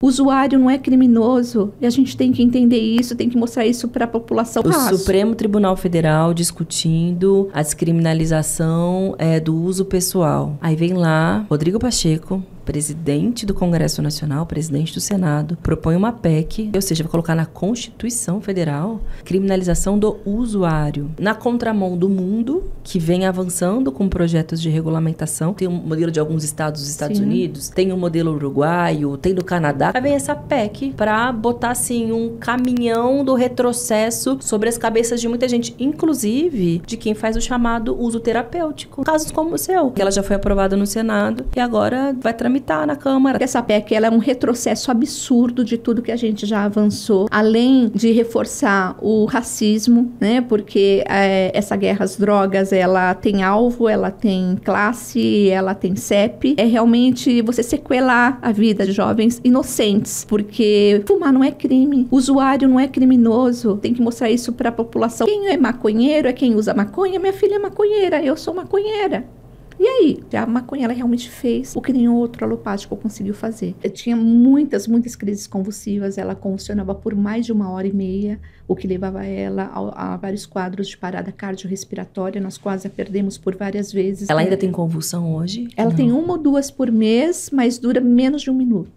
O usuário não é criminoso e a gente tem que entender isso, tem que mostrar isso para a população. O Supremo Tribunal Federal discutindo a descriminalização do uso pessoal. Aí vem lá Rodrigo Pacheco, presidente do Congresso Nacional, presidente do Senado, propõe uma PEC, ou seja, vai colocar na Constituição Federal criminalização do usuário. Na contramão do mundo, que vem avançando com projetos de regulamentação. Tem um modelo de alguns estados dos Estados Unidos, tem um modelo uruguaio, tem do Canadá. Aí vem essa PEC para botar, assim, um caminhão do retrocesso sobre as cabeças de muita gente, inclusive de quem faz o chamado uso terapêutico. Casos como o seu, que ela já foi aprovada no Senado e agora vai tramitar na Câmara. Essa PEC, ela é um retrocesso absurdo de tudo que a gente já avançou, além de reforçar o racismo, né? Porque essa guerra às drogas, ela tem alvo, ela tem classe, ela tem CEP. É realmente você sequelar a vida de jovens inocentes, porque fumar não é crime, o usuário não é criminoso. Tem que mostrar isso para a população. Quem é maconheiro é quem usa maconha. Minha filha é maconheira, eu sou maconheira. E aí? A maconha, ela realmente fez o que nenhum outro alopático conseguiu fazer. Eu tinha muitas crises convulsivas, ela convulsionava por mais de 1h30, o que levava ela a vários quadros de parada cardiorrespiratória, nós quase a perdemos por várias vezes. Ela ainda tem convulsão hoje? Ela tem 1 ou 2 por mês, mas dura menos de 1 minuto.